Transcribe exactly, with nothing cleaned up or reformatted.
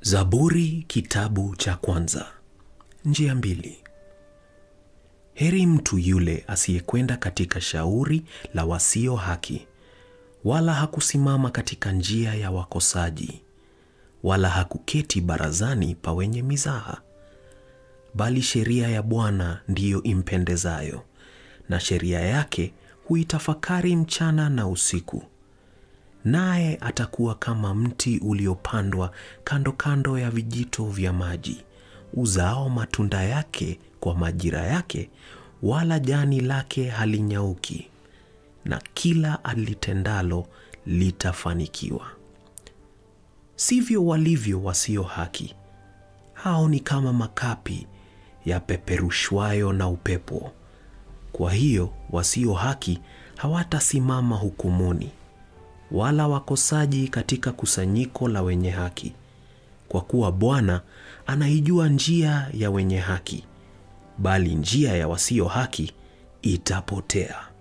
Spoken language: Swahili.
Zaburi kitabu cha kwanza. Njia mbili. Heri mtu yule asiyekwenda katika shauri la wasio haki, wala hakusimama katika njia ya wakosaji, wala hakuketi barazani pa wenye mizaha. Bali sheria ya Bwana ndiyo impendezayo, na sheria yake huitafakari mchana na usiku. Naye atakuwa kama mti uliopandwa kando kando ya vijito vya maji, uzao matunda yake kwa majira yake, wala jani lake halinyauki, na kila alitendalo litafanikiwa. Sivyo walivyo wasio haki. Hao ni kama makapi yapeperushwayo na upepo. Kwa hiyo wasio haki hawatasimama hukumuni, wala wakosaji katika kusanyiko la wenye haki. Kwa kuwa Bwana anaijua njia ya wenye haki, bali njia ya wasio haki itapotea.